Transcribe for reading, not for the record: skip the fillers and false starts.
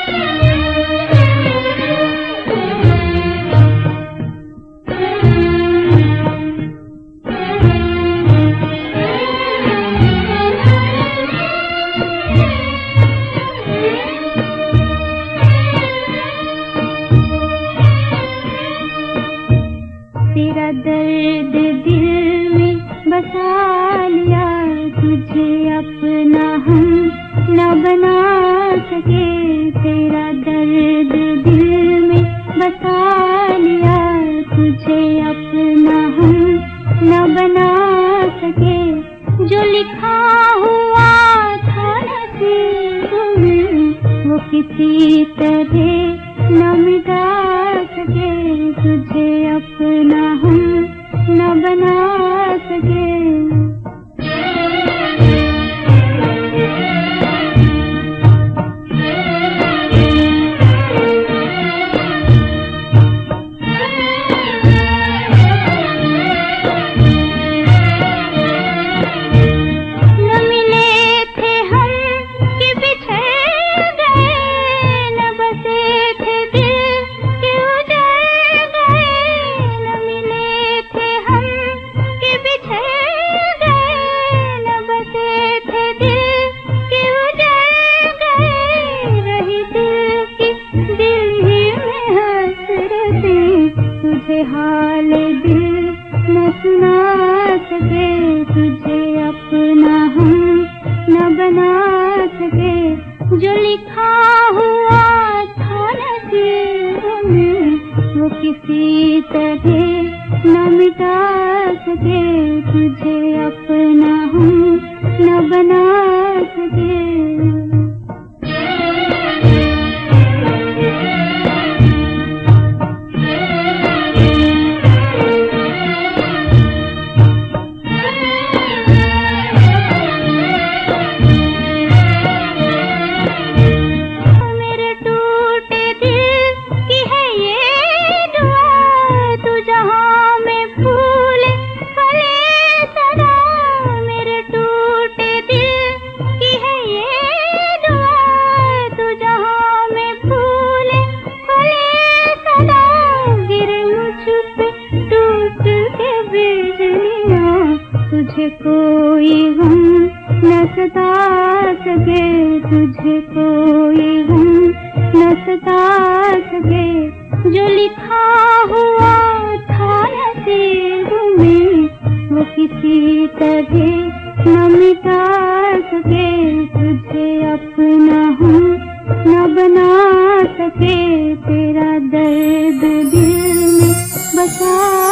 तेरा दर्द दिल में बसा लिया, तुझे अपना हम न बना सके। तेरा दर्द दिल में बसा लिया, तुझे अपना हम न बना सके। जो लिखा हुआ था नसीब में, वो किसी तरह न मिटा सके। तुझे अपना हम न बना सके। तुझे हाल दिल न सुना सके, तुझे अपना हम न बना सके। जो लिखा हुआ था नसीब में, वो किसी तरह न मिटा सके। तुझे अपना हम न बना सके। तुझे कोई गम न सता सके, तुझे कोई गम न सता सके। जो लिखा हुआ था नसीब में, वो किसी तरह न मिटा सके। तुझे अपना हम न बना सके। तेरा दर्द दिल में बसा